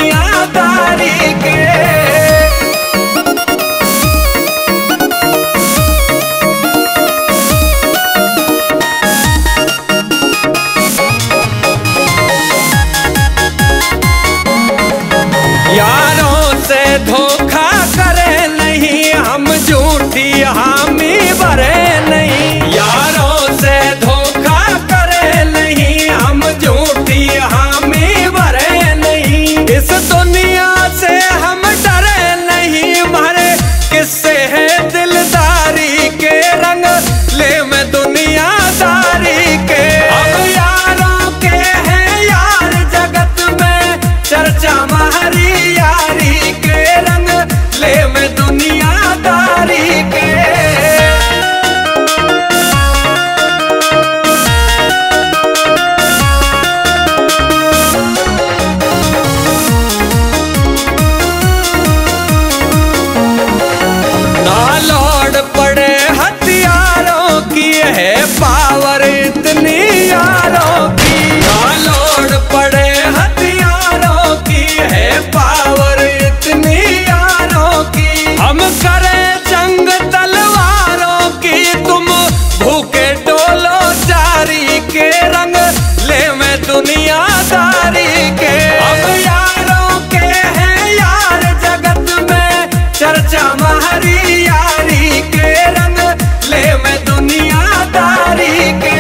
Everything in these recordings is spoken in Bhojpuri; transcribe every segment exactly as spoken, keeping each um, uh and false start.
दुनियादारी के। यारों से धोखा करे नहीं, हम झूठी हामी भरे नहीं। यारों से धोखा करे नहीं, हम झूठी हामी भरे नहीं। इस दुनिया से हम डरे नहीं, मारे किससे है दिलदारी के रंग ले में दुनियादारी के। अब यारों के हैं यार जगत में चर्चा हमारी यारी के रंग ले में दुनियादारी के। ना लौट पड़े हथियारों की है पावर इतनी यारों की। ना लौट पड़े हथियारों की है पावर इतनी यारों की। हम करें जंग तलवारों की, तुम भूखे डोलो जारी के रंग ले में दुनियादारी के। अब यारों के हैं यार जगत में चर्चा हमारी यारी के रंग ले में दुनियादारी के।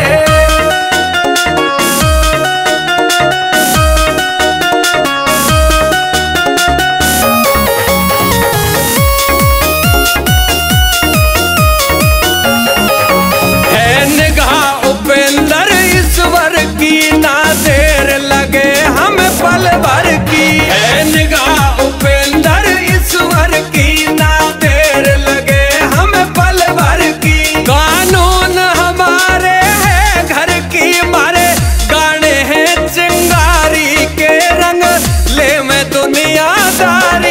ना देर लगे हम पल भर की है निगाह उपेंद्र ईश्वर की। ना देर लगे हम पल भर की। कानून हमारे है घर की, मारे गाने हैं चिंगारी के रंग ले में दुनियादारी